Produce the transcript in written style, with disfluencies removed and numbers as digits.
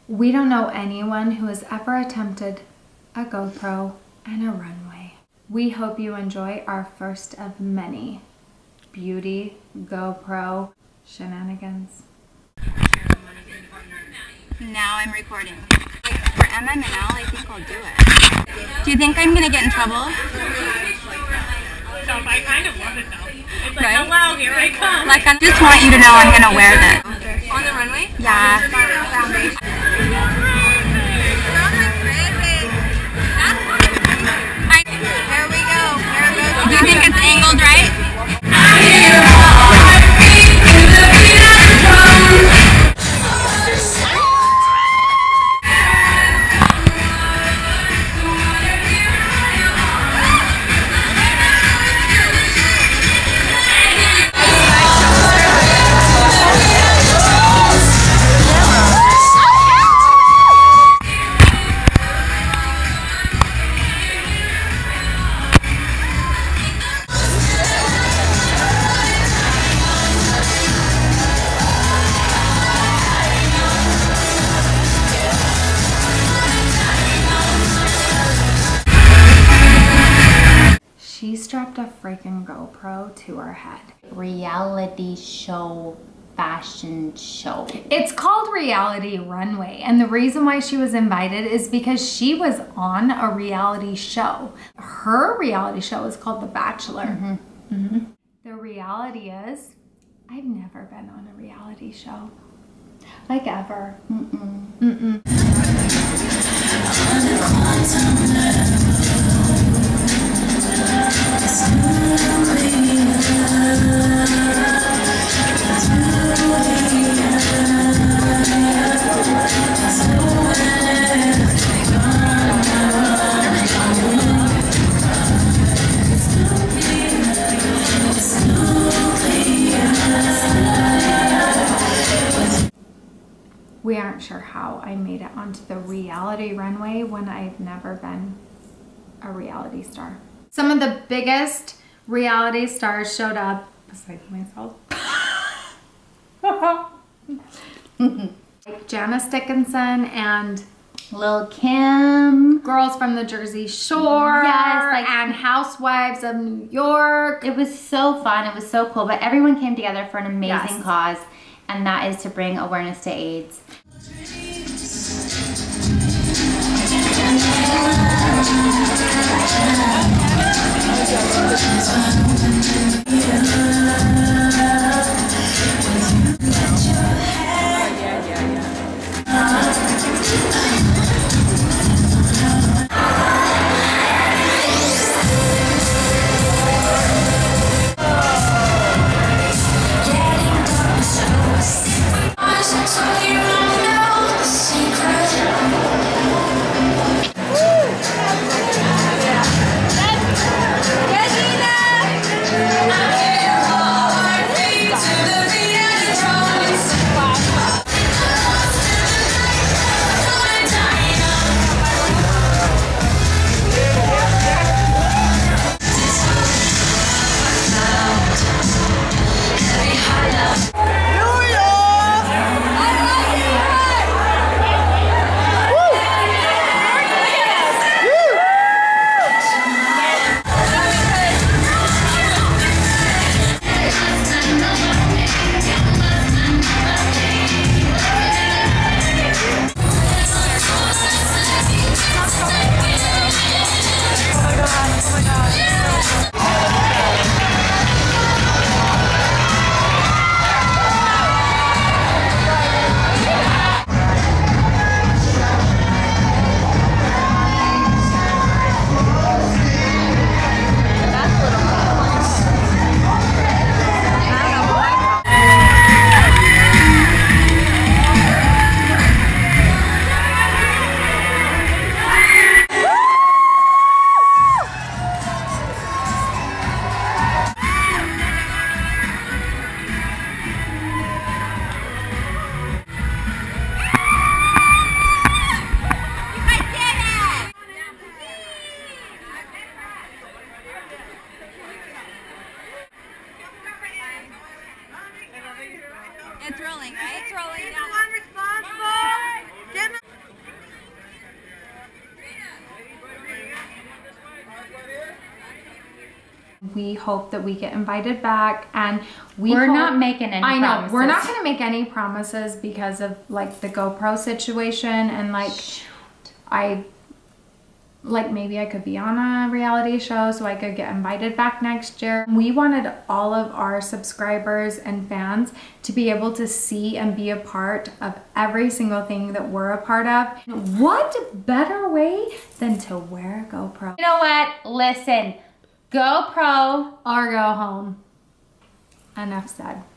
We don't know anyone who has ever attempted a GoPro and a runway. We hope you enjoy our first of many beauty GoPro shenanigans. Now I'm recording. For MmandL, I think I'll do it. Do you think I'm gonna get in trouble? So I kind of love it though. It's like, right? oh wow, here I come. Like, I just want you to know I'm gonna wear this. On the runway? Yeah. Here we go. Do you think it's angled right? She strapped a freaking GoPro to her head. Reality show, fashion show. It's called Reality Runway, and the reason why she was invited is because she was on a reality show. Her reality show is called The Bachelor. The reality is, I've never been on a reality show. Like ever. We aren't sure how I made it onto the reality runway when I've never been a reality star. Some of the biggest reality stars showed up, besides myself. Like Janice Dickinson and Lil' Kim. girls from the Jersey Shore. Yes, like- and Housewives of New York. It was so fun. It was so cool. But everyone came together for an amazing Yes. cause, and that is to bring awareness to AIDS. So and we hope that we get invited back. And we're not making any promises. We're not going to make any promises because of like the GoPro situation, and like maybe I could be on a reality show so I could get invited back next year. We wanted all of our subscribers and fans to be able to see and be a part of every single thing that we're a part of. What better way than to wear a GoPro? You know what? Listen, GoPro or go home. Enough said.